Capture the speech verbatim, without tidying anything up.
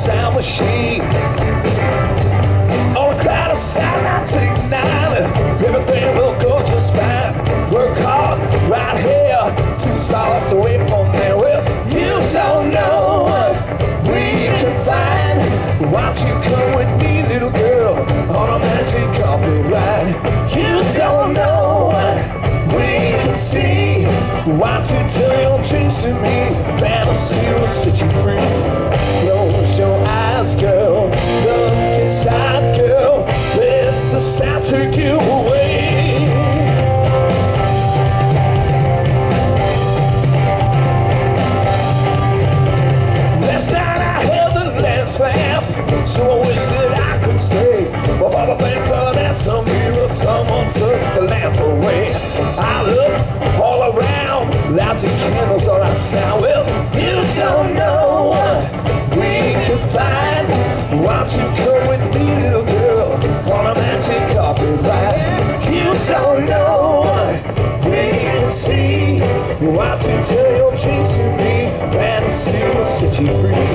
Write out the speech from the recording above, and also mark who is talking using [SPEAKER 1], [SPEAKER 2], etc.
[SPEAKER 1] sound machine. On a cloud of sound nineteen ninety, everything will go just fine. Work hard right here, two stops away from there. Well, you don't know what we can find. Why don't you come with me, little girl, on a magic carpet ride? You don't know what we can see. Why don't you tell your dreams to me? Fantasy will set you free. Close your eyes, girl, look inside, girl, let the sound take you away. Last night I held the last laugh, so I wish that I could stay. But Father, thank God that some hero, someone took the lamp away. I looked all around, lousy candles all I found. Well, you don't know what we can find. Why don't you come with me, little girl, on a magic carpet ride? You don't know what we can see. Why don't you tell your dreams to me, fantasy will set you free.